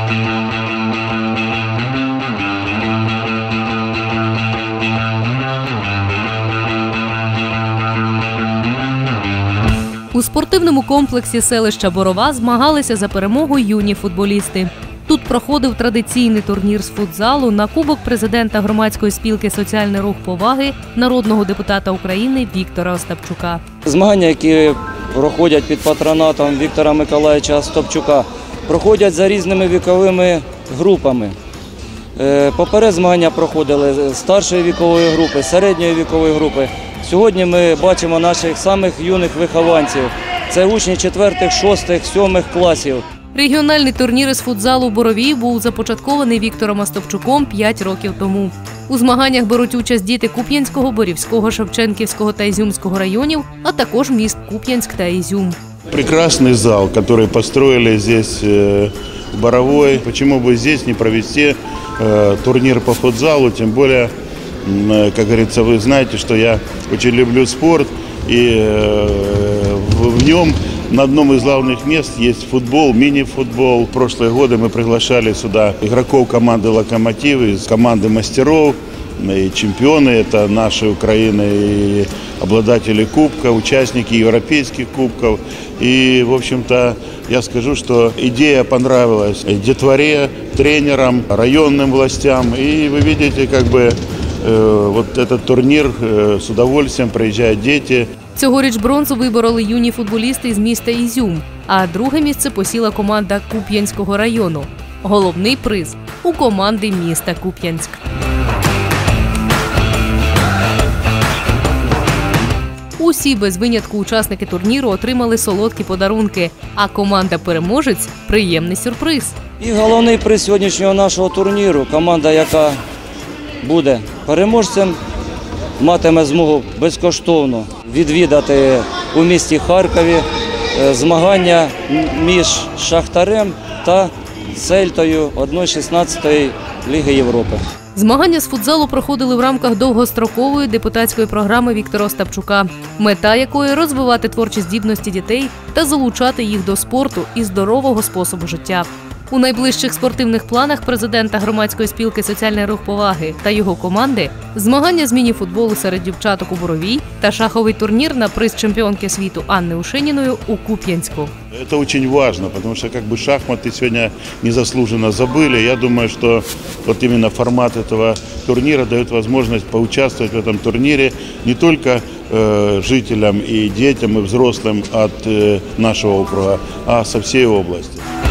У спортивному комплексі селища Борова змагалися за перемогу юні футболісти. Тут проходив традиційний турнір з футзалу на кубок президента громадської спілки «Соціальний рух поваги» народного депутата України Віктора Остапчука. Змагання, які проходять під патронатом Віктора Миколайовича Остапчука, проходять за різними віковими групами. Поперед змагання проходили старшої вікової групи, середньої вікової групи. Сьогодні ми бачимо наших самих юних вихованців. Це учні 4, 6, 7 класів. Регіональний турнір із футзалу у Борові був започаткований Віктором Остапчуком 5 років тому. У змаганнях беруть участь діти Куп'янського, Борівського, Шевченківського та Ізюмського районів, а також міст Куп'янськ та Ізюм. Прекрасный зал, который построили здесь в Боровой. Почему бы здесь не провести турнир по футзалу, тем более, как говорится, вы знаете, что я очень люблю спорт, и в нем на одном из главных мест есть футбол, мини-футбол. В прошлые годы мы приглашали сюда игроков команды «Локомотив», из команды мастеров, и чемпионы, это наши Украины, и обладатели кубка, участники европейских кубков. И, в общем-то, я скажу, что идея понравилась детворе, тренерам, районным властям. И вы видите, как бы, вот этот турнир с удовольствием приезжают дети. Цьогоріч бронзу вибороли юні футболісти із міста Ізюм, а друге місце посіла команда Куп'янського району. Головний приз – у команди міста Куп'янськ. Усі без винятку учасники турніру отримали солодкі подарунки, а команда-переможець – приємний сюрприз. І головний приз сьогоднішнього нашого турніру – команда, яка буде переможцем, матиме змогу безкоштовно відвідати у місті Харкові змагання між «Шахтарем» та «Цельтою» 1/16 Ліги Європи. Змагання з футзалу проходили в рамках довгострокової депутатської програми Віктора Остапчука, мета якої – розвивати творчі здібності дітей та залучати їх до спорту і здорового способу життя. У найближчих спортивних планах президента громадської спілки «Соціальний рух поваги» та його команди – змагання з міні-футболу серед дівчаток у Боровій та шаховий турнір на приз чемпіонки світу Анни Ушеніною у Куп'янську. Это очень важно, потому что как бы шахматы сегодня незаслуженно забыли. Я думаю, что вот именно формат этого турнира дает возможность поучаствовать в этом турнире не только жителям и детям, и взрослым от нашего округа, а со всей области.